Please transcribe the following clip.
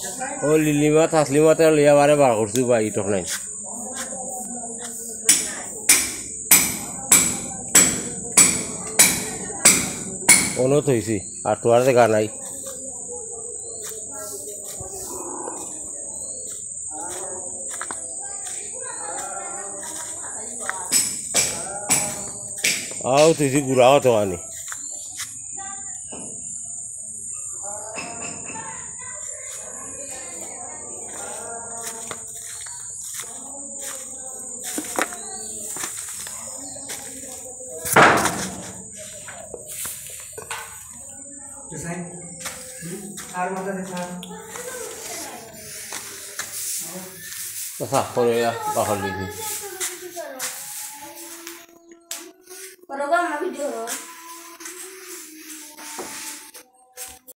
ओ लिलीमा थासलिमा ते लिया बारे बार करछु बा इटक नाइन ono थइसी आटुआर दे गानाई आओ थइसी गुराओ तो आनी Pasah, kalau ya bakal gitu.